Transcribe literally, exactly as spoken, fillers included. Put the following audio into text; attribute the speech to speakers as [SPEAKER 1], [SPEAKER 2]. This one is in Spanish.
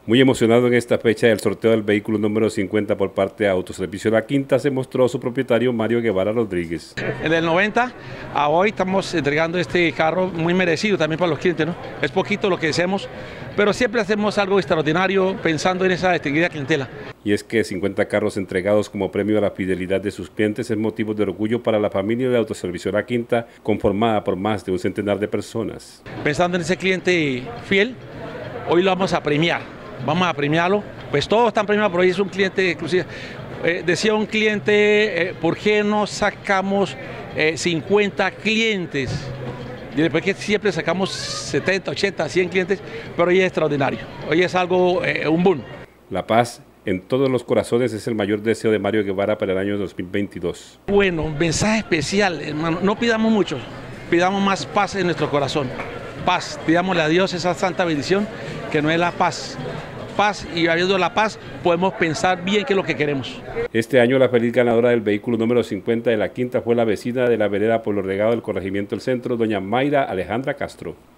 [SPEAKER 1] Muy emocionado en esta fecha del sorteo del vehículo número cincuenta por parte de Autoservicio La Quinta, se mostró su propietario Mario Guevara Rodríguez.
[SPEAKER 2] En el noventa a hoy estamos entregando este carro muy merecido también para los clientes, ¿no? Es poquito lo que hacemos, pero siempre hacemos algo extraordinario pensando en esa distinguida clientela.
[SPEAKER 1] Y es que cincuenta carros entregados como premio a la fidelidad de sus clientes es motivo de orgullo para la familia de Autoservicio La Quinta, conformada por más de un centenar de personas.
[SPEAKER 2] Pensando en ese cliente fiel, hoy lo vamos a premiar. Vamos a premiarlo, pues todos están premiados, pero hoy es un cliente exclusivo. Eh, decía un cliente, eh, ¿por qué no sacamos eh, cincuenta clientes? Y después que siempre sacamos setenta, ochenta, cien clientes, pero hoy es extraordinario, hoy es algo, eh, un boom.
[SPEAKER 1] La paz en todos los corazones es el mayor deseo de Mario Guevara para el año dos mil veintidós.
[SPEAKER 2] Bueno, mensaje especial, hermano, no pidamos mucho, pidamos más paz en nuestro corazón. Paz, pidámosle a Dios esa santa bendición que no es la paz. Paz, y habiendo la paz podemos pensar bien qué es lo que queremos.
[SPEAKER 1] Este año la feliz ganadora del vehículo número cincuenta de La Quinta fue la vecina de la vereda Pueblo Regado del corregimiento del centro, doña Mayra Alejandra Castro.